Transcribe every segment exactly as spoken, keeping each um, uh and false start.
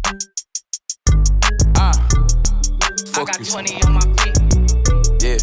Ah, I got twenty on my feet. Yeah.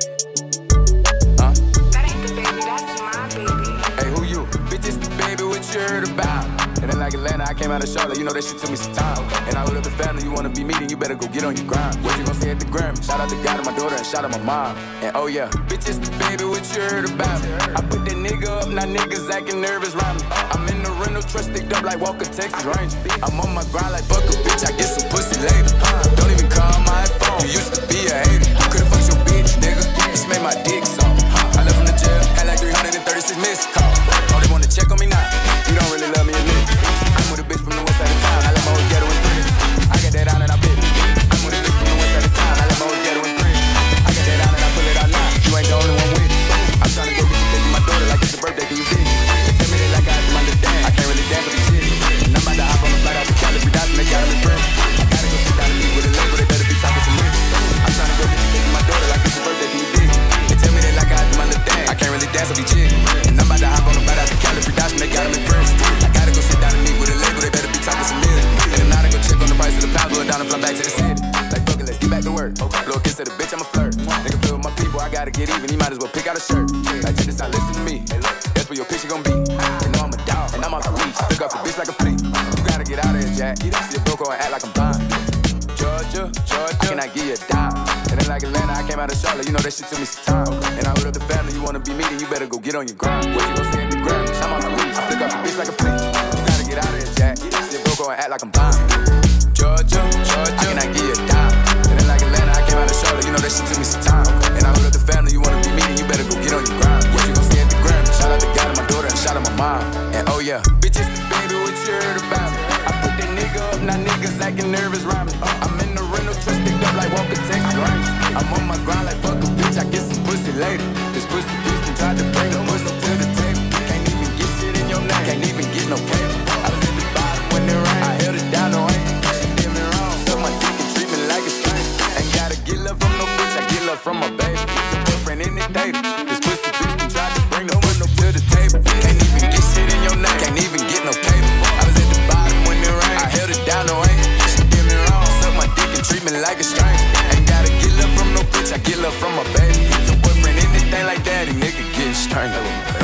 Huh? That ain't the baby, that's my baby. Hey, who you? Bitch, it's the baby, what you heard about? And then like Atlanta, I came out of Charlotte, you know that shit took me some time. And I hold up the family, you wanna be me, then you better go get on your grind. What you gon' say at the Grammy? Shout out to God and my daughter, and shout out my mom. And oh yeah, bitch, it's the baby, what you heard about? I put that nigga up, now niggas acting nervous round me. I'm in the rental truck, sticked up like Walker, Texas Ranger. I'm on my grind like fuck a bitch, I get some pussy later. Don't even call my phone, you used to be a hater. You could've fucked your bitch, nigga, just made my dick so. I left from the jail, had like three hundred thirty-six missed calls. Oh, they wanna check on me now, you don't really love me a nigga. I'm with a bitch from the west side of town, I let my whole ghetto in three. I got that on and I bit. I'm with a bitch from the west side of town, I let my whole ghetto in three. I got that on and I pull it out now, you ain't the only one with it. I'm tryna go get you taking my daughter like it's your birthday, can you dig it? Tell me they like I have to understand, I can't really dance with these shit. And I'm about to hop on the flight out to Cali, free dots and they got them in print. I gotta go sit down and meet with a label, they better be talking some shit. I'm tryna go get you taking my daughter like it's your birthday, can you dig it? They tell me they like I have to understand, I can't really dance with these shit. And I'm about to hop on the flight out to Cali, free dots and they got them in print. I gotta go sit down and meet with a label, they better be talking some million. And if not, I go check on the price of the pound, go down and fly back to the city. Like fuck it, let's get back to work. Blow a kiss to the bitch, I'm a flirt. Nigga play with my people, I gotta get even, he might as well pick out a shirt. Like check this out, listen to me. That's where your picture gon' be. You know I'm a dog, and I'm off the leash. Took off the bitch like a flea. You gotta get out of here, Jack. See a broke and act like I'm blind. Georgia, Georgia, I cannot give you a dime. And then like Atlanta, I came out of Charlotte, you know that shit took me some time. And I hold up the family, you wanna be me, then you better go get on your grind. What you gon' say at the Grammy? I'm off the leash. Took off the bitch like a flea. You gotta get out of here, Jack. See a broke and act like I'm blind. Georgia, Georgia, I cannot give you a dime. And then like Atlanta, I came out of Charlotte, you know that shit took me some time. And I hold up the family, you wanna be me, then you better go get on your grind. What you gon' say at the Grammy? Shout out to God and my daughter, and shout out my mom. And oh yeah, bitch, it's the baby, what you heard about me? I put that nigga up, now niggas acting nervous round me. I'm in the rental truck, sticked up like Walker, Texas Ranger. I'm on my grind like fuck a bitch, I get some pussy later. This pussy bitch done tried to bring the pussy to the table. Can't even get shit in your name, can't even get no cable. I was at the bottom when it rained, I held it down, no ain't. She did me wrong, so my dick and treat me like a stranger. Ain't gotta get love from no bitch, I get love from my baby. The boyfriend in the data, this pussy bitch done tried to bring the pussy to the table. Can't even get shit in your name, can't even get no cable. I was at the bottom when it rained, I held it down, no ain't. She did me wrong, suck my dick and treat me like a stranger. Ain't gotta get love from no bitch, I get love from my baby. The boyfriend in this thing like that, he nigga getting strangled.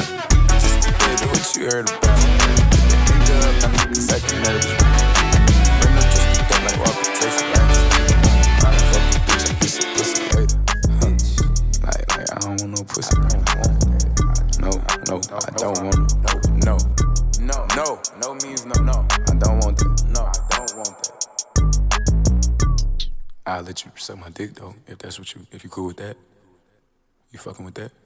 Just the baby, what you heard about? Nigga up, now niggas acting nervous. Bring up just the like Walker, Texas Ranger. Fuck the bitch, I get some pussy later. Like, like, I don't want no pussy right now. No, no, I don't want it. No, no, no, no means no, no. I don't want that. No, I don't want that. I'll let you suck my dick though, if that's what you, if you cool with that. You fucking with that?